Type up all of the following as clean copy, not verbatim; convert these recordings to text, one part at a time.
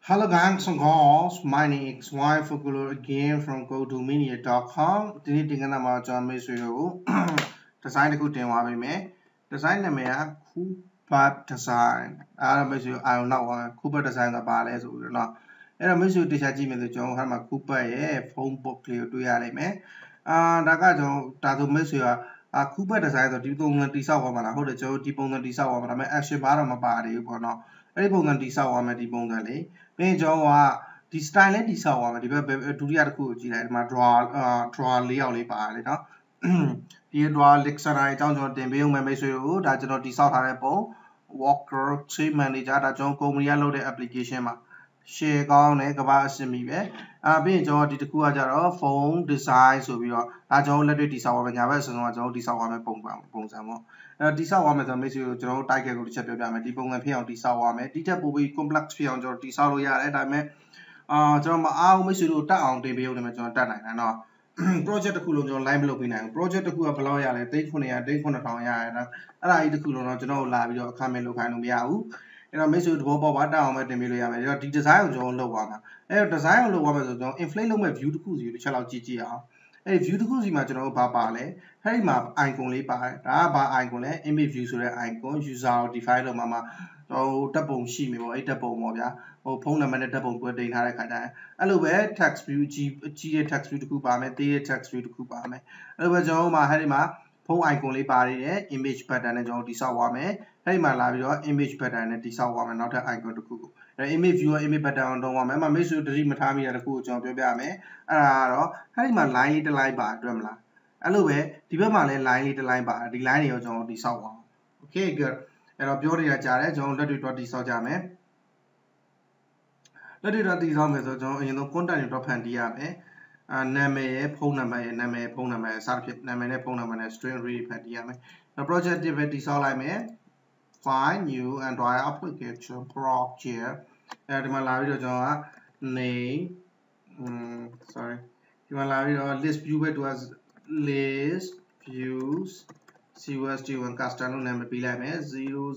Hello guys and girls, my name is Y Focular again from GoToMedia.com. Today we're going to design design the good thing. Design the mea Cooper design. I don't know Cooper design the ballet so you know. And I should decide to John Hammer Cooper phone book clear to Yale. Daga Tatu Monsieur Cooper design the deep on the Tisa woman. I hold the Joe deep on the Tisa woman. I'm actually bottom of body or not. အဲ့ဒီပုံစံတိဆောက်ရမယ်ဒီပုံစံလေးပြီးရင်ကျွန်တော်ကဒီ style လေးတိဆောက်ရမယ်ဒီဘက်ဒုတိယတစ်ခုကိုကြည့်လိုက်ဒီမှာ draw လေးယောက်လေးပါတယ်เนาะဒီ draw dictionary အကြောင်းကျွန်တော်တင်ပေးအောင်မယ်မိတ်ဆွေတို့ဒါကျွန်တော်တိဆောက်ထားတဲ့ပုံ Walker Trade Manager ဒါကျွန်တော်ကုမ္ပဏီကလုပ်တဲ့ application မှာ share ကောင်းတယ်ကမ္ဘာအဆင့်မီပဲပြီးရင်ကျွန်တော်ဒီတစ်ခုကကြတော့ phone design ဆိုပြီးတော့ဒါကျွန်တော်လက်တွေ့တိဆောက်ရမယ်ညာဘက်ဆိုတော့ကျွန်တော်တိဆောက်ရမယ်ပုံစံပေါ့တိဆောက်ရမယ်ဆိုတော့မိတ်ဆွေတို့ကျွန်တော်တို့ title ကိုတစ်ချက်ပြောပြမယ်ဒီပုံစံဖြစ်အောင်တိဆောက်ရမယ်ဒီထက်ပိုပြီး complex ဖြစ်အောင်ကျွန်တော်တိဆောက်လို့ရတယ်ဒါပေမဲ့ကျွန်တော်မအားဘူးမိတ်ဆွေတို့တက်အောင်တင်ပေးဦးတယ်မယ်ကျွန်တော်တက်နိုင်တယ်เนาะ project တစ်ခုလုံးကျွန်တော် line မလုပ်ပေးနိုင်ဘူး project တစ်ခုကဘယ်လောက်ရလဲ3900 9000ရရတယ်အဲ့ဒါကြီးတစ်ခုလုံးတော့ကျွန်တော်လာပြီးတော့အခမဲ့လုပ်ခိုင်းလို့မရဘူးအဲ့တော့မိတ်ဆွေတို့ဘောပေါက်ပါတက်အောင်ပဲတင်ပေးလို့ရမယ်အဲ့တော့ဒီ design ကိုကျွန်တော်လုပ်ပါမယ်အဲ့တော့ design ကိုလုပ်ပါမယ်ဆိုတော့ကျွန်တော် inflate လုပ်မဲ့ view တစ်ခုစီကိုတစ်ချက်လောက်ကြည့်အောင်အဲ့ view တစ်ခုစီမှာကျွန်တော်တို့ဘာပါလဲအဲ့ဒီမှာ icon လေးပါတယ်ဒါကဘာ icon လဲ image view ဆိုတဲ့ icon user ကို define လုပ်မှာဓာတ်ပုံရှိမယ်ပေါ့အဲ့ဓာတ်ပုံပေါ့ဗျာဖုန်းနံပါတ်နဲ့ဓာတ်ပုံတွဲတင်ထားတဲ့ခါကျရင်အဲ့လိုပဲ text view ကြီးတဲ့ text view တစ်ခုပါမယ်သေးတဲ့ text view တစ်ခုပါမယ်အဲ့လိုပဲကျွန်တော်တို့မှာအဲ့ဒီမှာဖုန်း icon လေးပါသေးတယ် image button နဲ့ကျွန်တော်တိဆောက်သွားမယ်အဲ့ဒီမှာလာပြီးတော့ image button နဲ့တိဆောက်သွားမယ်နောက်ထပ် icon တစ်ခုကိုအဲ့ image view နဲ့ image button ကိုတုံးသွားမယ်မိတ်ဆွေတို့တတိမထားမိတာတစ်ခုကိုကျွန်တော်ပြောပြမယ်အဲ့ဒါကတော့အဲ့ဒီမှာ line လေးတစ် line ပါတွေ့မလားအဲ့လိုပဲဒီဘက်မှာလည်း line လေးတစ် line ပါဒီ line တွေကိုကျွန်တော်တိဆောက်သွားအောင် okay good အဲ့တော့ပြောနေတာကြားတယ်ကျွန်တော်လက်တွေတော့တိဆောက်ကြမယ်လက်တွေတော့တိဆောက်မယ်ဆိုကျွန်တော်အရင်ဆုံး content တွေတော့ဖန်တီးရမယ်နာမည်ရဲ့ဖုန်းနံပါတ်ရဲ့နာမည်ဖုန်းနံပါတ်ရဲ့စသဖြင့်နာမည်နဲ့ဖုန်းနံပါတ်နဲ့ string array ဖန်တီးရမယ်နောက် project တစ်ပဲတိဆောက်လိုက်မယ် find new android application project အဲဒီမှာလာပြီးတော့ကျွန်တော်က name sorry ဒီမှာလာပြီးတော့ list view ပဲသူက list views cus1 custom လို့နာမည်ပေးလိုက်မယ်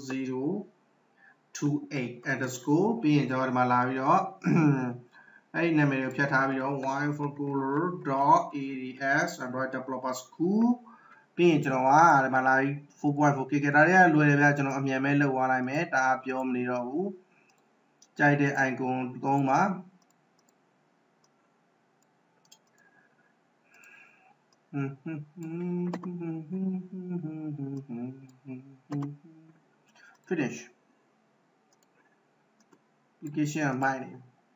0028 underscore ပြီးရင်ကျွန်တော်ဒီမှာလာပြီးတော့အဲ့ဒီနာမည်ကိုဖြတ်ထားပြီးတော့ wirecolor.ads android developer school ပြီးရင်ကျွန်တော်ကဒီမှာလာပြီး 4.4k ဒါတွေကလွယ်တယ်ဗျာကျွန်တော်အမြန်ပဲလုပ်သွားလိုက်မယ်ဒါပြောမနေတော့ဘူးကြိုက်တဲ့ icon သုံးပါ finish application မိုက်နေ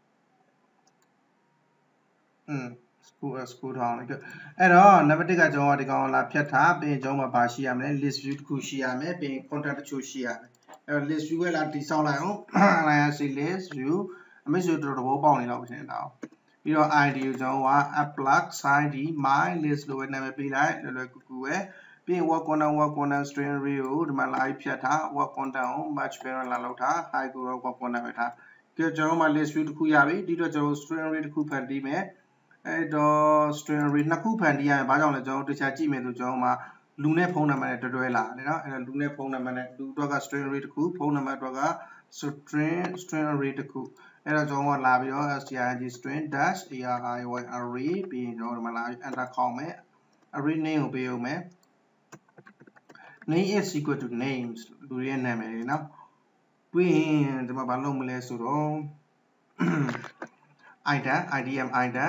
school down အဲ့တော့နံပါတ်1ကကျွန်တော်ဒီကောင်လာဖြတ်ထားပြီးရင်ကျွန်တော်မှာဘာရှိရမလဲ list view တစ်ခုရှိရမယ်ပြီးရင် content တချို့ရှိရမယ်အဲ့တော့ list view ကလာတိဆောက်လိုက်အောင် list view အမေဆိုတော်တော်ဘောပေါက်နေတော့ဖြစ်နေတာပြီးတော့ id ကိုကျွန်တော်က applet id my list လို့ပဲနာမည်ပေးလိုက်လွယ်ကူကူပဲပြီးရင် work content string array ကိုဒီမှာလာပြီးဖြတ်ထား work content ကို match parent လာလောက်ထား high ကို work content ပဲထားကြည့်ကျွန်တော်မှာ list view တစ်ခုရပြီဒီတော့ကျွန်တော် string array တစ်ခုဖန်တီးမယ်အဲ့တော့ string array နှစ်ခုဖန်တီးရရင်ဘာကြောင့်လဲကျွန်တော်တခြားကြည့်မယ်ဆိုကျွန်တော်မှာလူနဲ့ဖုန်းနံပါတ်နဲ့တွဲလာတယ်เนาะအဲ့တော့လူနဲ့ဖုန်းနံပါတ်နဲ့လူအတွက်က string array တစ်ခုဖုန်းနံပါတ်အတွက်က string array တစ်ခုအဲ့တော့ကျွန်တော်ကလာပြီးတော့ string string dash array array ပြီးရင်ကျွန်တော်ဒီမှာလာပြီး enter ခေါက်မယ် array name ကိုပေးအောင်မယ် name is equal to names လူရဲ့နာမည်လေးเนาะပြီးရင်ဒီမှာဘာလုပ်မလဲဆိုတော့ item item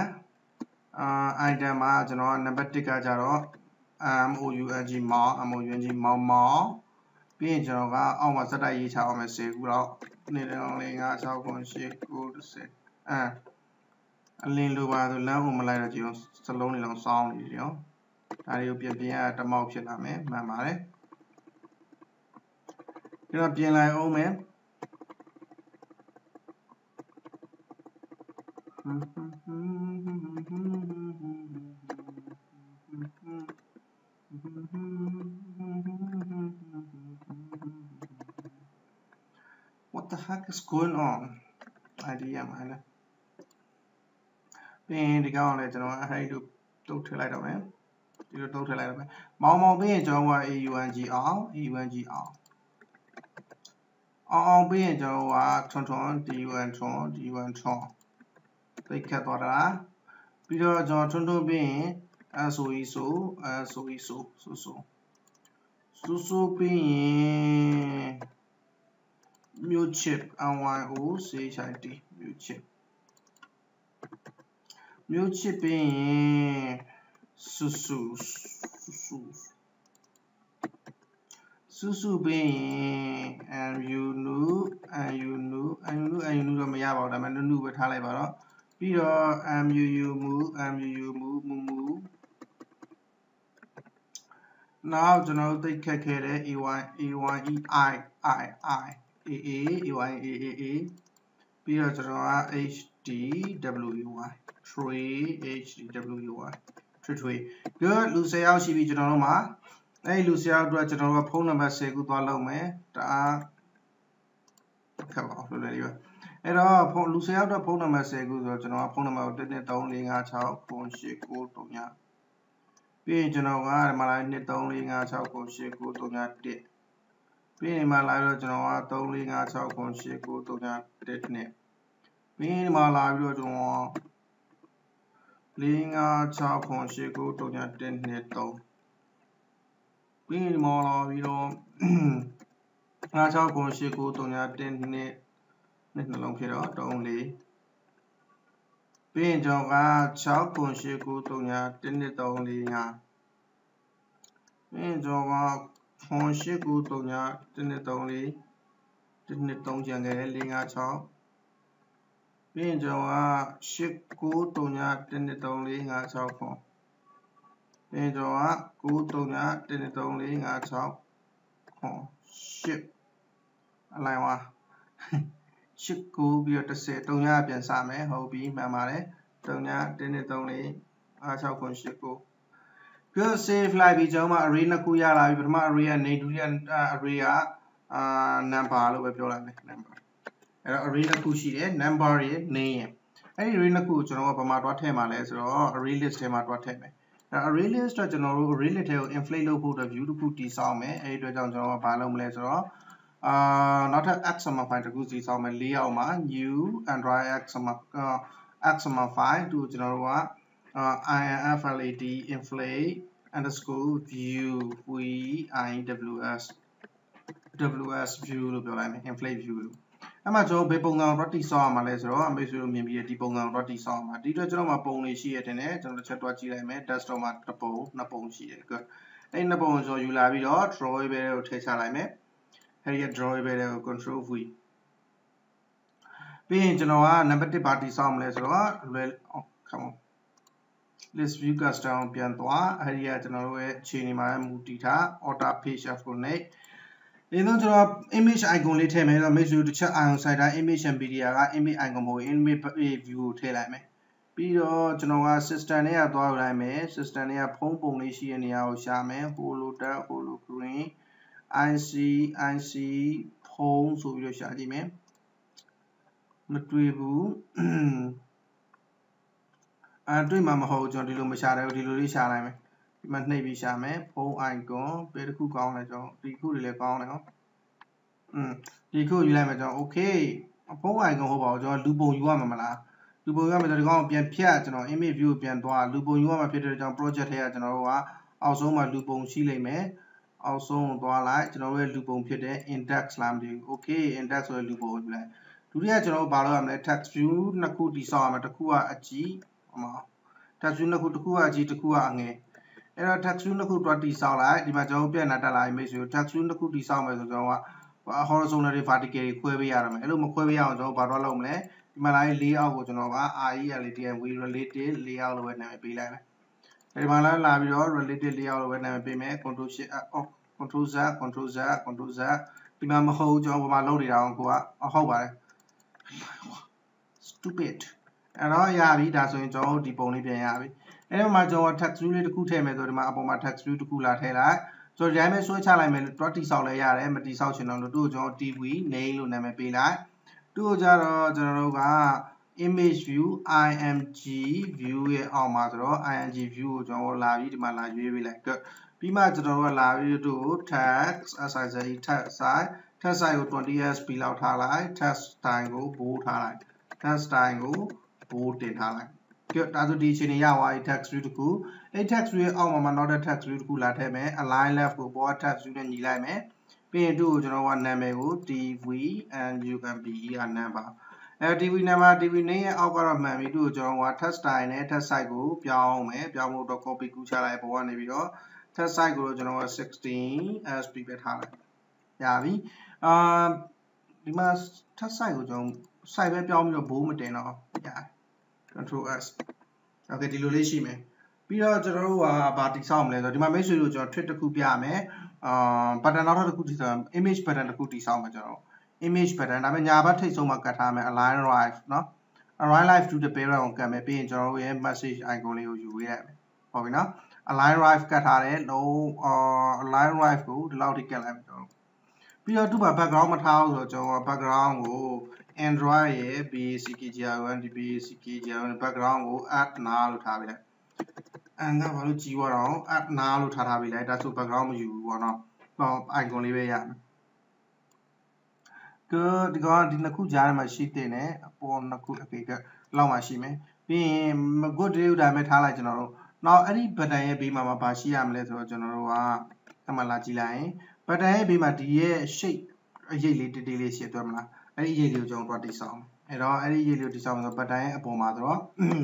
item မှာကျွန်တော်နံပါတ်1ကကြတော့ moung မောင်မောင်ပြီးရင်ကျွန်တော်ကအောက်မှာစက်တိုက်ရေးချအောင်မယ်10ခုလောက်နေတယ်5 6 9 10အလင်းလိုပါဆိုလမ်းကိုမလိုက်တော့ကျွန်တော်စလုံးတွေလောက်စောင်းနေတယ်နော်ဒါတွေကိုပြင်ရတမောက်ဖြစ်လာမယ်မှန်ပါတယ်ကျွန်တော်ပြင်လိုက်အောင်မယ်What the heck is going on? idea မှာလဲပြီးရင်ဒီကောင်လည်းကျွန်တော်အဲ့ဒီတုတ်ထည့်လိုက်တော့မယ်ဒီလိုတုတ်ထည့်လိုက်တော့မယ်မောင်ပြီးရင်ကျွန်တော်က aung အောင်အောင်ပြီးရင်ကျွန်တော်ကထွန်း D1 ထွန်းသိခတ်သွားတာပြီးတော့ကျွန်တော်ထွန်းပြီးရင်SOE ဆိုပြီးရင်မြို့ချစ် NYO CHIT မြို့ချစ်ပြီးရင်ဆူပြီးရင်ယူနူတော့မရပါဘူးဒါပေမဲ့နုပဲထားလိုက်ပါတော့ပြီးတော့ MUU မူနောက်ကျွန်တော်တို့သိခတ်ခဲ့တဲ့ AYEIပြီးတော့ကျွန်တော်က HDWY tree good လူ10ယောက်ရှိပြီကျွန်တော်တို့မှာအဲ့လူ10ယောက်အတွက်ကျွန်တော်တို့ကဖုန်းနံပါတ်10ခုသွားလုပ်မယ်တအားခက်ပါလို့လေဒီပါအဲ့တော့လူ10ယောက်အတွက်ဖုန်းနံပါတ်10ခုဆိုတော့ကျွန်တော်ကဖုန်းနံပါတ်ကို123456939ပြီးရင်ကျွန်တော်ကဒီမှာလာ13456989331ပြီးရင်ဒီမှာလာပြီးတော့ကျွန်တော်က345698931နဲ့ပြီးရင်ဒီမှာလာပြီးတော့ကျွန်တော်456898931နဲ့3ပြီးရင်ဒီမှာလာပြီးတော့556898931နဲ့နှလုံးဖြစ်တော့3 4ပြီးရင်ကျွန်တော်က6898931နဲ့3 4 5ပြီးရင်ကျွန်တော်က98931နဲ့3 4 1နဲ့3ကျန်ခဲ့တယ်456ပြီးရင်ကျွန်တော်က89331နဲ့3 4 569ပြီးရင်ကျွန်တော်က931နဲ့3 4 569 8အလိုက်ပါ8 9ပြီးတော့10 3ပြန်စမယ်ဟုတ်ပြီမှန်ပါတယ်3 1နဲ့3 4 569 good save လိုက်ပြီးကျွန်တော် array နှစ်ခုရလာပြီပထမ array က name ဒုတိယ array ကnumber လို့ပဲပြောလိုက်မယ် number အဲ့တော့ array နှစ်ခုရှိတယ် number ရယ် name ရယ်အဲ့ဒီ array နှစ်ခုကိုကျွန်တော်ကဘာမှတွားထည့်မှာလဲဆိုတော့ array list ထဲမှာတွားထည့်မယ်အဲ့ array list တော့ကျွန်တော်တို့ array list ထဲကို inflate လုပ်ဖို့အတွက် view တစ်ခုတည်ဆောက်မယ်အဲ့ဒီအတွက်ကြောင့်ကျွန်တော်ကဘာလုပ်မလဲဆိုတော့နောက်ထပ် xml file တစ်ခုစီဆောက်မယ်4အောက်မှာ new android xml file တူကျွန်တော်တို့ကinflate underscore view ws view လို့ပြောလိုက်မယ် inflate view လို့အဲ့မှာကျွန်တော်ဘယ်ပုံစံကိုတော့တိဆောက်ရမှာလဲဆိုတော့အမေဆိုလို့မြင်ပြီးဒီပုံစံကိုတော့တိဆောက်ရမှာဒီအတွက်ကျွန်တော်မှာပုံတွေရှိရတယ်နဲ့ကျွန်တော်တစ်ချက်တွားကြည့်လိုက်မယ် desktop မှာတစ်ပုံနှစ်ပုံရှိတယ် good အဲ့နှစ်ပုံကိုကျွန်တော်ယူလာပြီးတော့ drawable ကိုထည့်ချလိုက်မယ်အဲ့ဒီ drawable ကို control v ပြီးရင်ကျွန်တော်က number 1ပါတိဆောက်မလဲဆိုတော့ come on list view custom ပြန်သွားအဲ့ဒီကကျွန်တော်တို့ရဲ့အခြေအနေမှာမူတည်ထား auto page of connect ဒီတော့ကျွန်တော် image icon လေးထည့်မယ်ဆိုတော့ make sure တစ်ချက် icon site တာ image media က image icon မဟုတ် image view ကိုထည့်လိုက်မယ်ပြီးတော့ကျွန်တော်က system နဲ့ကသွားလိုက်မယ် system နဲ့ကဖုန်းပုံလေးရှိတဲ့နေရာကိုရှာမယ် holotab hologreen ic ဖုန်းဆိုပြီးတော့ရှာကြည့်မယ်မတွေ့ဘူးတွေ့မှာမဟုတ်ကျွန်တော်ဒီလိုမရှာတယ်ဒီလိုလေးရှာလိုက်မယ်ဒီမှာနှိပ်ပြီးရှာမယ်ဖုန်း icon ဘယ်တစ်ခုကောင်းလဲကျွန်တော်ဒီခုတွေလည်းကောင်းတယ်နော်ဒီခုယူလိုက်မယ်ကျွန်တော် okay ဖုန်း icon ဟုတ်ပါဘူးကျွန်တော်လူပုံယူရမှာမလားလူပုံယူရမယ်ဆိုတော့ဒီကောင်ပြန်ဖြတ်ကျွန်တော် image view ကိုပြန်သွားလူပုံယူရမှာဖြစ်တဲ့ကြောင့် project ထဲကကျွန်တော်တို့ကအောက်ဆုံးမှာလူပုံရှိလိမ့်မယ်အောက်ဆုံးကိုသွားလိုက်ကျွန်တော်တို့ရဲ့လူပုံဖြစ်တဲ့ index လားမသိဘူး okay index ဆိုတဲ့လူပုံကိုယူလိုက်ဒုတိယကျွန်တော်တို့ဘာလုပ်ရမလဲ text view နှစ်ခုတည်ဆောက်ရမယ်တစ်ခုကအကြီးtext view နှစ်ခုတစ်ခုကအကြီးတစ်ခုကအငယ်အဲ့တော့ text view နှစ်ခုတွားတည်ဆောက်လိုက်ဒီမှာကျွန်တော်ပြန်လာတက်လာ image ကို text view နှစ်ခုတည်ဆောက်မယ်ဆိုကျွန်တော်က horizontal တွေ vertical တွေခွဲပေးရမယ်အဲ့လိုမခွဲပေးရအောင်ကျွန်တော်ဘာတွားလုပ်မလဲဒီမှာလာရေး layout ကိုကျွန်တော်က related layout လို့ပဲနာမည်ပေးလိုက်မယ်ဒီမှာလာပြီးတော့ related layout လို့ပဲနာမည်ပေးမယ် control zဒီမှာမဟုတ်ကျွန်တော်ဘာမှလုပ်နေတာအောင်ကိုကဟုတ်ပါတယ် stupid အဲ့တော့ရပြီဒါဆိုရင်ကျွန်တော်ဒီပုံလေးပြန်ရပြီအဲ့ဒီမှာကျွန်တော် text view လေးတစ်ခုထည့်မယ်ဆိုဒီမှာအပေါ်မှာ text view တစ်ခုလာထည့်လိုက်ဆိုတော့ဒီတိုင်းပဲဆွဲချလိုက်မယ်တွတ်တိဆောက်လဲရတယ်မတိဆောက်ချင်တော့လို့သူ့ကိုကျွန်တော် tv name လို့နာမည်ပေးလိုက်သူ့ကိုကြတော့ကျွန်တော်တို့က image view img view ရဲ့အောက်မှာဆိုတော့ img view ကိုကျွန်တော်လာပြီးဒီမှာလာရွေးပေးလိုက်ပြီးမှကျွန်တော်တို့ကလာပြီးသူ့ကို text size test size ကို 20sp လောက်ထားလိုက် test time ကို bold ထားလိုက် test time ကို bold တင်ထားလိုက်ကြည့်ဒါဆိုဒီအခြေအနေရသွားပြီ text view တခုအဲ့ text view ရဲ့အောက်မှာနောက်တဲ့ text view တခုလာထည့်မယ် align left ကိုပေါ် text view နဲ့ညီလိုက်မယ်ပြီးရင်သူ့ကိုကျွန်တော်ကနာမည်ကို tv and you can be a number tv number tv name ရဲ့အောက်ကတော့မှန်ပြီသူ့ကိုကျွန်တော်က test time နဲ့ test size ကိုပြောင်းမယ်ပြောင်းဖို့တော့ copy ကူးချလိုက်ပေါ်ကနေပြီးတော့ test size ကိုကျွန်တော်က 16sp ပဲထားလိုက်ရပြီဒီမှာ test size ကိုကျွန်တော် size ပဲပြောင်းပြီးတော့ bold မတင်တော့ရ control s okay ဒီလိုလေးရှိမယ်ပြီးတော့ကျွန်တော်တို့ကဘာတိဆောက်မလဲဆိုတော့ဒီမှာမိတ်ဆွေတို့ကျွန်တော် trick တစ်ခုပြရမယ်button နောက်တစ်ခုတိဆောက် image button တစ်ခုတိဆောက်မှာကျွန်တော် image button ဒါပေမဲ့ညာဘက်ထိပ်ဆုံးမှာကတ်ထားမယ် align right เนาะ align right to the parent ကိုကတ်မယ်ပြီးရင်ကျွန်တော်တို့ရဲ့ message icon လေးကိုယူပေးလိုက်မယ်ဟုတ်ပြီเนาะ align right ကတ်ထားတယ်လုံး align right ကိုဒီလောက်ထိကတ်လိုက်မယ်ကျွန်တော်ပြီးတော့သူ့မှာ background မထားဘူးဆိုတော့ကျွန်တော် background ကို Android ရဲ့ BACKGR1 BACKGR1 background ကို add နာလို့ထားပေးလိုက်အဲ့ဒါဘာလို့ကြီးသွားတော့ add နာလို့ထားပေးလိုက်ဒါဆို background မယူဘူးပေါ့နော်icon လေးပဲရမယ်ဒီကောင်ဒီနှစ်ခုကြားထဲမှာရှိတဲ့နဲ့အပေါ်နှစ်ခုအပေကလောက်မှရှိမယ်ပြီးရင် good day ဒါမဲ့ထားလိုက်ကျွန်တော်တို့နောက်အဲ့ဒီ button ရဲ့ဘေးမှာဘာရှိရမလဲဆိုတော့ကျွန်တော်တို့ကမှလာကြည့်လိုက်ရင် button ရဲ့ဘေးမှာဒီရဲ့ shape အရေးလေးတေးလေးရှိသွားမလားအဲ့ဒီအရေးလေးကိုကျွန်တော်တို့တိဆောက်အဲ့တော့အဲ့ဒီအရေးလေးကိုတိဆောက်မယ်ဆို button ရဲ့အပေါ်မှာဆိုတော့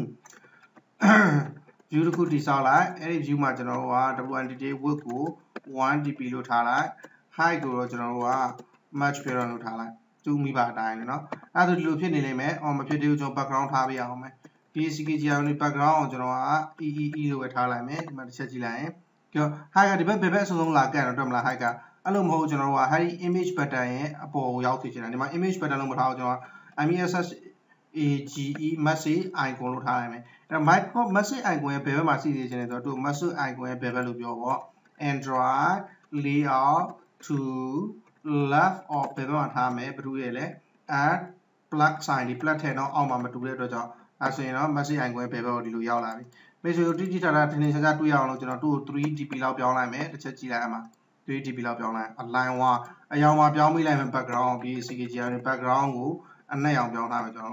view တစ်ခုတိဆောက်လိုက်အဲ့ဒီ view မှာကျွန်တော်တို့က WNTT width ကို 1dp လို့ထားလိုက် height ကိုတော့ကျွန်တော်တို့က match parent လို့ထားလိုက်သူမိပါအတိုင်းလေနော်အဲ့ဒါဒီလိုဖြစ်နေလိမ့်မယ်မဖြစ်သေးဘူးကျွန်တော် background ထားပေးအောင်မယ် BACKGR နဲ့ background ကိုကျွန်တော်က EEE လို့ပဲထားလိုက်မယ်ဒီမှာတစ်ချက်ကြည့်လိုက်ရင်ကြော height ကဒီဘက်ဘယ်ဘက်အဆုံးဆုံးလာကန်တော့တွေ့မလား height ကအဲ့လိုမဟုတ်ကျွန်တော်တို့က height image button ရဲ့အပေါ်ကိုရောက်သိချင်တာဒီမှာ image button လို့မထားဘူးကျွန်တော်က MESSAGE message icon လို့ထားလိုက်မယ်အဲ့တော့ micro message icon ရဲ့ဘယ်ဘက်မှာစီစီချင်လဲဆိုတော့သူ message icon ရဲ့ဘယ်ဘက်လို့ပြောပေါ့ Android layout to left or ဘယ်ဘက်မှာထားမယ်ဘယ်သူရဲ့လဲ add plug sign ဒီ plug ထဲတော့အောက်မှာမတူတဲ့အတွက်ကြောင့်အဲဆိုရင်တော့ message icon ရဲ့ဘယ်ဘက်ကိုဒီလိုရောက်လာပြီမိတ်ဆွေတို့တိတိကျကျထင်ထင်ရှားရှားတွေ့ရအောင်လို့ကျွန်တော်တို့ 3dp လောက်ပြောင်းလိုက်မယ်တစ်ချက်ကြည့်လိုက်အမှာ 3dp လောက်ပြောင်းလိုက် align 1အရောင်မှာပြောင်းပေးလိုက်မယ် background BACKGR နဲ့ background ကိုအနက်ရောင်ပြောင်းထားမယ်ကျွန်တော်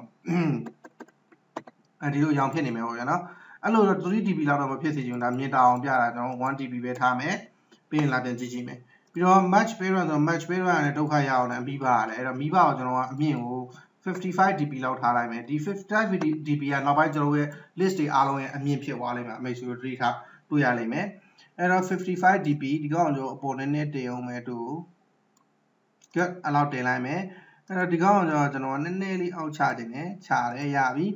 အဲဒီလိုရောင်ဖြစ်နေမယ်ပေါ့ဗျာနော်အဲ့လိုတော့ 3dp လောက်တော့မဖြစ်စေချင်ဘူးဒါမြင်တာအောင်ပြတာကျွန်တော် 1dp ပဲထားမယ်ပြီးရင်လာပြန်ကြည့်ကြည့်မယ်ပြီးတော့ match parent ဆို match parent နဲ့ဒုက္ခရအောင်လည်းမိဘရတယ်အဲ့တော့မိဘကိုကျွန်တော်ကအမြင့်ကို 55dp လောက်ထားလိုက်မယ်ဒီ 55dp ကနောက်ပိုင်းကျွန်တော်ရဲ့ list တွေအားလုံးရဲ့အမြင့်ဖြစ်သွားလိမ့်မယ်အမေဆိုတော့ delete ထားတွေ့ရလိမ့်မယ်အဲ့တော့ 55dp ဒီကောင်ကျွန်တော်အပေါ်နည်းနည်းတင်အောင်မယ်တူကဲအဲ့လောက်တင်လိုက်မယ်အဲ့တော့ဒီကောင်ကျွန်တော်နည်းနည်းလေးအောက်ချခြင်းနဲ့ချတယ်ရပြီ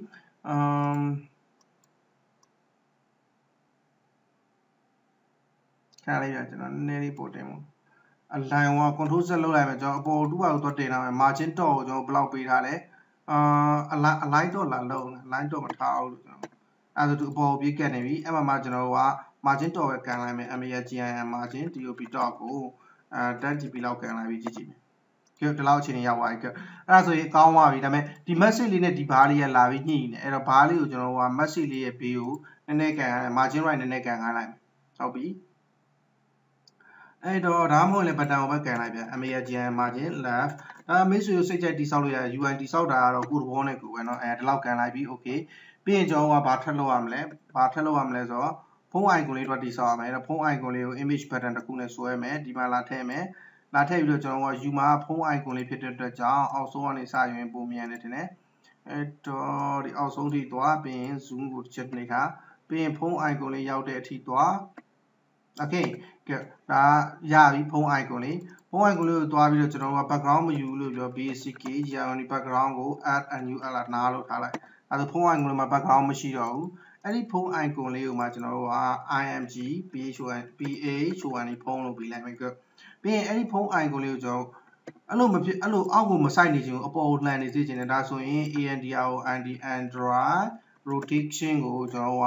ခါလေးပြကျွန်တော်နည်းနည်းလေးပို့တင်ဖို့အလိုင်းဝါ control set လုပ်လိုက်မယ်ကျွန်တော်အပေါ်တူပါကိုတော့တင်ထားမယ် margin တော့ကိုကျွန်တော်ဘယ်လောက်ပေးထားလဲအလိုင်းတော့လာလုံး line တော့မထားအောင်လို့ကျွန်တော်အဲ့ဒါသူအပေါ်ပြေးကတ်နေပြီအဲ့မှာကျွန်တော်တို့က margin တော့ပဲကန်လိုက်မယ် MAGIN margin TOP တော့ကို10dp လောက်ကန်လိုက်ပြီးကြည့်ကြည့်မယ်ကြည့်ဒီလောက်အချိန်ရောက်သွားပြီအဲ့ဒါဆိုရင်ကောင်းသွားပြီဒါပေမဲ့ဒီ message လေးနဲ့ဒီဘားလေးကလာပြီးညှိနေအဲ့တော့ဘားလေးကိုကျွန်တော်တို့က message လေးရဲ့ဘေးကိုနည်းနည်းကန် margin right နည်းနည်းကန်ခိုင်းလိုက်မယ်ဟုတ်ပြီအဲ့တော့ဒါမှမဟုတ်လည်း button ကိုပဲကန်လိုက်ပြန် MAGIN margin left မိတ်ဆွေတို့စိတ်ကြိုက်တိဆောက်လို့ရ UI တိဆောက်တာကတော့ကိုယ်ဘောနဲ့ကိုယ်ပဲเนาะဒီလောက်ကန်လိုက်ပြီ okay ပြီးရင်ကျွန်တော်ကဘာထပ်လုပ်ရမလဲဆိုတော့ဖုန်း icon လေးတော့တိဆောက်ရမယ်အဲ့တော့ဖုန်း icon လေးကို image button တစ်ခုနဲ့ဆွဲမယ်ဒီမှာလာထည့်မယ်လာထည့်ပြီးတော့ကျွန်တော်က U မှာဖုန်း icon လေးဖြစ်တဲ့အတွက်ကြောင့်အောက်ဆုံးကနေစရင်ပုံမြန်နေတယ်အဲ့တော့ဒီအောက်ဆုံးထိသွားပြီးရင် zoom ကိုတစ်ချက်နှိပ်ခါပြီးရင်ဖုန်း icon လေးရောက်တဲ့အထိသွား okay ကဲဒါရပြီဖုန်း icon လေးဖုန်း icon လေးကိုသွားပြီးတော့ကျွန်တော်က background မယူလို့ပြော BACKGR ဒီ background ကို add a new alert နားလို့ထားလိုက်အဲ့ဒါဖုန်း icon လေးမှာ background မရှိတော့ဘူးအဲ့ဒီဖုန်း icon လေးကိုမှကျွန်တော်တို့က img phon ဖုန်းလို့ပြီးလိုက်မယ်ပြီးရင်အဲ့ဒီဖုန်း icon လေးကိုကျွန်တော်အဲ့လိုမဖြစ်အဲ့လိုအောက်ကိုမစိုက်နေချင်ဘူးအပေါ်ကိုလှန်နေစေချင်တယ်ဒါဆိုရင် Android rotation ကိုကျွန်တော်က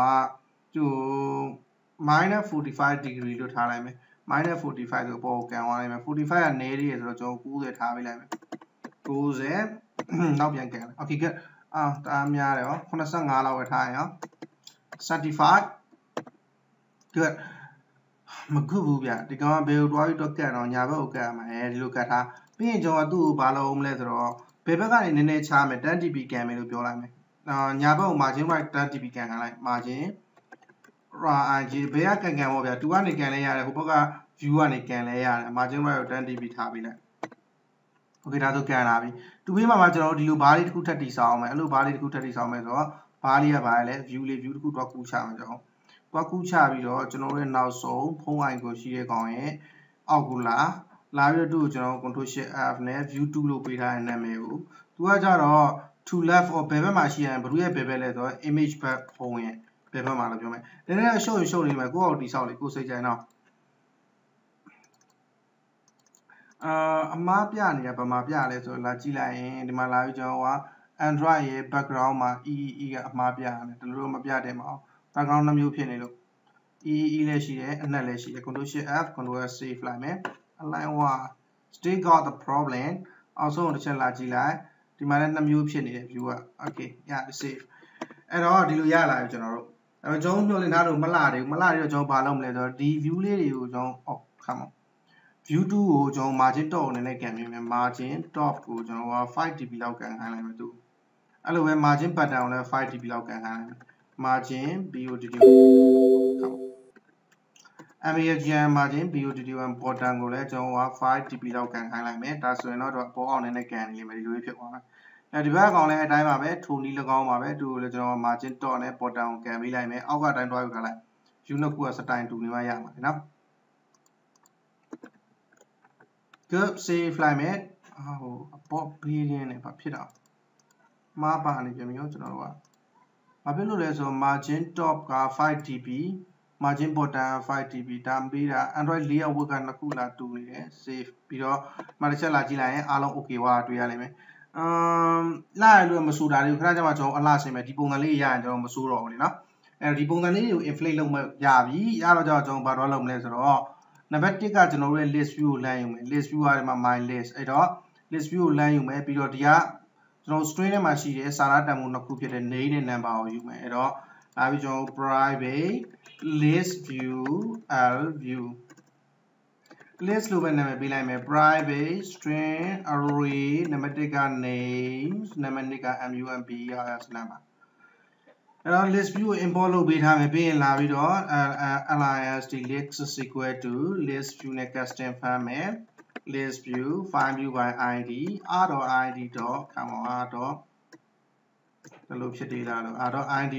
-45 degree လို့ထားလိုက်မယ်-45ဆိုပေါ်ကိုကန်သွားလိုက်မယ်45ကနေရည်ဆိုတော့ကျွန်တော်90ထားပေးလိုက်မယ်90နောက်ပြန်ကန်လိုက် okay good ဒါများတယ်ဟော85လောက်ပဲထားရင်ဟော35 good မကုဘူးဗျဒီကောင်ကဘယ်ကိုတွားပြီးတော့ကန်တော့ညာဘက်ကိုကန်ရမှာဒီလိုကတ်ထားပြီးရင်ကျွန်တော်သူ့ကိုဘာလုပ်အောင်လဲဆိုတော့ဘယ်ဘက်ကနေနည်းနည်းချမယ် 10db ကန်မယ်လို့ပြောလိုက်မယ်ညာဘက်ကို margin right 10db ကန်ခိုင်းလိုက် margin right ဘယ်ကကန်ပေါ့ဗျာသူကနေကန်လဲရတယ်ဟိုဘက်က view ကနေကန်လဲရတယ် margin right ကို 10db ထားပေးလိုက် okay ဒါဆိုကန်လာပြီတူပေးမှာကျွန်တော်တို့ဒီလိုဘားလေးတစ်ခုထပ်တီဆောင်းအောင်မယ်အဲ့လိုဘားလေးတစ်ခုထပ်တီဆောင်းမယ်ဆိုတော့ဘားလေးကဘာလဲ view တစ်ခုတော့ကူးချမှာကျွန်တော်တော့ကူးချပြီးတော့ကျွန်တော်ရဲ့နောက်ဆုံးဖုန်း icon ရှိတဲ့ကောင်ရဲ့အောက်ကိုလာပြီးတော့သူ့ကိုကျွန်တော် control shift f နဲ့ view 2လို့ပေးထားတဲ့နာမည်ကိုသူကကြတော့ to left or ဘယ်ဘက်မှာရှိရင်ဘယ်သူရဲ့ဘယ်ဘက်လဲဆိုတော့ image ဘက်ဖုန်းရဲ့ဘယ်ဘက်မှာလို့ပြောမယ်နည်းနည်းရှုပ်နေမယ်ကိုယ့်အောက်တီဆောက်လေကိုယ်စိတ်ကြိုင်တော့အမားပြနေရဗမာပြလဲဆိုတော့လာကြည့်လိုက်ရင်ဒီမှာလာပြီးကျွန်တော်က Android ရဲ့ background မှာ EEE ကအမှားပြရတယ်ဒီလိုမပြတဲ့မအောင် background နှမျိုးဖြစ်နေလို့ EEE လည်းရှိတယ်အနက်လည်းရှိတယ် control shift F control S save လိုက်မယ် align 1 still got the problem အောက်ဆုံးတစ်ချက်လာကြည့်လိုက်ဒီမှာလည်းနှမျိုးဖြစ်နေတယ် view က okay ရ save အဲ့တော့ဒီလိုရလာပြီကျွန်တော်တို့အဲ့တော့ကျွန်တော်ညွှန်လင်းထားလို့မလှသေးဘူးမလှသေးတော့ကျွန်တော်ဘာလုပ်မလဲဆိုတော့ဒီ view လေးတွေကိုကျွန်တော်ခါမ view 2ကိုကျွန်တော် margin top အနေနဲ့ကန်ပြမယ် margin top ကိုကျွန်တော်က 5db လောက်ကန်ခိုင်းလိုက်မယ်သူအဲ့လိုပဲ margin pattern ကိုလည်း 5db လောက်ကန်ခိုင်းလိုက်မယ် margin BODD MAGN margin BODD1 bottom ကိုလည်းကျွန်တော်က 5db လောက်ကန်ခိုင်းလိုက်မယ်ဒါဆိုရင်တော့ပေါ်အောင်နဲ့ကန်နေလိမ့်မယ်ဒီလိုဖြစ်သွားမယ်အဲဒီဘက်ကောင်လည်းအတိုင်းပါပဲထိုနည်း၎င်းပါပဲသူကိုလည်းကျွန်တော် margin top နဲ့ bottom ကိုကန်ပေးလိုက်မယ်အောက်ကအတိုင်းတွားယူထားလိုက် view နှစ်ခုကစတိုင်တူနေမှရမှာနော်good save လိုက်မယ်ဟိုအပေါ်ဘေးရင်းနဲ့ဘာဖြစ်တာမှားပါနေပြန်ပြီကျွန်တော်တို့ကဘာဖြစ်လို့လဲဆိုတော့ margin top က 5db margin bottom 5db ဒါပေးတာ Android layout ကနှစ်ခုလာတူနေတယ် save ပြီးတော့မှတစ်ချက်လာကြည့်လိုက်ရင်အားလုံး okay ဝါတွေ့ရလိမ့်မယ်လာရလို့မစိုးတာတွေကိုခဏကြာမှကျွန်တော်အလှဆင်မယ်ဒီပုံစံလေးရရင်ကျွန်တော်မစိုးတော့ဘူးလေနော်အဲဒီပုံစံလေးတွေကို inflate လုပ်မှရပြီရတော့ကျွန်တော်ဘာတော့လုပ်မလဲဆိုတော့နံပါတ်1ကကျွန်တော်တို့ရဲ့ list view ကိုလမ်းယူမယ် list view ကဒီမှာ my list အဲ့တော့ list view ကိုလမ်းယူမယ်ပြီးတော့ဒီကကျွန်တော် string ထဲမှာရှိတဲ့စာရတန်ဖိုးနှစ်ခုဖြစ်တဲ့ name နဲ့ number ကိုယူမယ်အဲ့တော့လာပြီးကျွန်တော် private list view l view list လို့ပဲနာမည်ပေးလိုက်မယ် private string array နံပါတ်1က names နံပါတ်2က mumpers လမ်းပါအဲ့တော့ list view ကို import လုပ်ပေးထားမယ်ပြီးရင်လာပြီးတော့ list list is equal to list view နဲ့ custom ဖမ်းမယ် list view find view by id r.id. come on r. ဒါလို့ဖြစ်သေးလားလို့ r.id.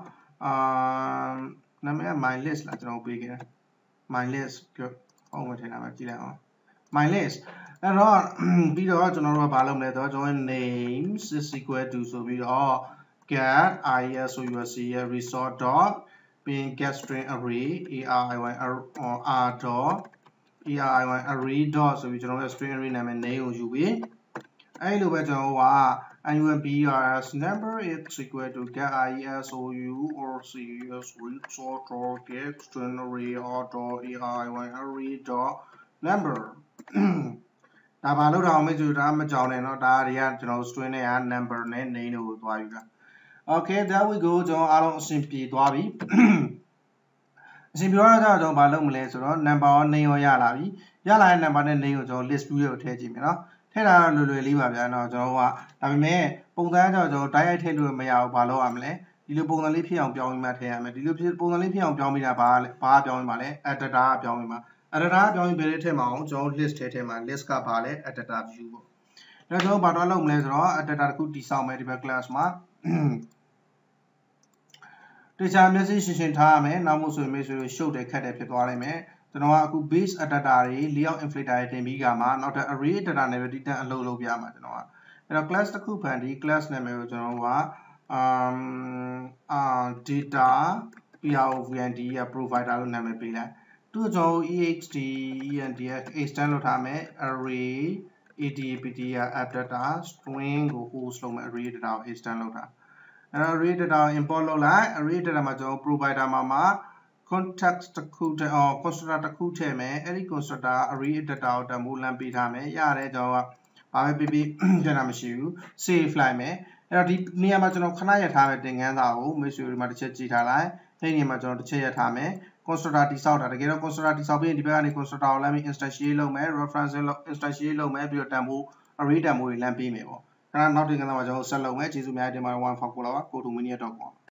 နာမည်က my list လားကျွန်တော်ပေးခဲ့တယ် my list ဟုတ်မှထင်တာပဲကြည့်လိုက်အောင် my list အဲ့တော့ပြီးတော့ကျွန်တော်တို့ကဘာလုပ်မလဲဆိုတော့ကျွန်တော် names is equal to ဆိုပြီးတော့ get ISOUC resort dot being get string array ARIY r dot ARIY array dot ဆိုပြီးကျွန်တော်ရဲ့ string array နာမည် name ကိုယူပြီးအဲ့လိုပဲကျွန်တော်ကIUMBRS number is equal to get ISOU or CS resort dot get string array r dot ARIY array dot number ဒါဘာလို့တော့မကြည့်ဒါမကြောင်နဲ့เนาะဒါတွေကကျွန်တော် string နဲ့ number နဲ့ name ကိုသွားယူတာOkay, there we go. ကျွန်တော်အားလုံးအဆင်ပြေသွားပြီ။အဆင်ပြေတော့ကျွန်တော်ဘာလုပ်မလဲဆိုတော့ number ရော name ရောရလာပြီ။ရလာတဲ့ number နဲ့ name ကိုကျွန်တော် list view ကိုထည့်ကြည့်မယ်နော်။ထည့်တာတော့လွယ်လေးပါဗျာနော်ကျွန်တော်ကဒါပေမဲ့ပုံစံကျွန်တော်တိုက်ရိုက်ထည့်လို့မရဘူးဘာလုပ်ရမလဲ။ဒီလိုပုံစံလေးဖြစ်အောင်ပြောင်းပြီးမှထည့်ရမယ်။ဒီလိုပုံစံလေးဖြစ်အောင်ပြောင်းပြီးတာဘာပြောင်းပြီးမှလဲ editor ကပြောင်းပြီးမှ editor ကပြောင်းပြီးဘယ်လေးထည့်မအောင်ကျွန်တော် list ထည့်မှာ list ကဘာလဲ editor view ပေါ့။ဒါကျွန်တော်ဘာတော့လုပ်မလဲဆိုတော့ editor တစ်ခုတည်ဆောက်မယ်ဒီဘက် class မှာတခြားမျက်စိရှင်းရှင်းထားရမယ်နောက်မှဆိုရင်ဆိုရှုပ်တယ်ခက်တယ်ဖြစ်သွားနိုင်မယ်ကျွန်တော်ကအခု base adapter တွေ layout inflator တွေတင်ပြီးကမှနောက်ထပ် array adapter နဲ့ပဲတည်တံ့အလုပ်လုပ်ပြမှာကျွန်တော်ကအဲ့တော့ class တစ်ခုဖန်တီး class နာမည်ကိုကျွန်တော်ကdata provnd ရ provider လို့နာမည်ပေးလိုက်သူ့ကျွန်တော် ext endx extend လုပ်ထားမယ် array adpt ရ adapter string ကို host လုပ်မယ် array adapter ကို extend လုပ်တာအဲ့တော့ array data ကို import လုပ်လိုက် array data မှာကျွန်တော် provider မှာ context တစ်ခုထည့် constructor တစ်ခုထည့်မယ်အဲ့ဒီ constructor array data ကိုတမိုးလမ်းပေးထားမယ်ရတယ်ကျွန်တော်ကဘာပဲပြပြန်တာမရှိဘူး save လိုက်မယ်အဲ့တော့ဒီနေရာမှာကျွန်တော်ခဏရထားမယ်သင်ခန်းစာကိုမိတ်ဆွေတို့မှာတစ်ချက်ကြည့်ထားလိုက်အဲ့ဒီနေရာမှာကျွန်တော်တစ်ချက်ရထားမယ် constructor တိဆောက်တာတကယ်တော့ constructor တိဆောက်ပြီးဒီဘက်ကနေ constructor ကိုလမ်းပြီး instantiate လုပ်မယ် reference လုပ် instantiate လုပ်မယ်ပြီးတော့တန်ဖိုး array တန်ဖိုးတွေလမ်းပေးမယ်ပေါ့ခဏနောက်တင်ကဏ္ဍမှာကျွန်တော်ဆက်လုပ်မယ်ကျေးဇူးများတင်ပါတယ် 1 for ကိုလာပါ go to mania.com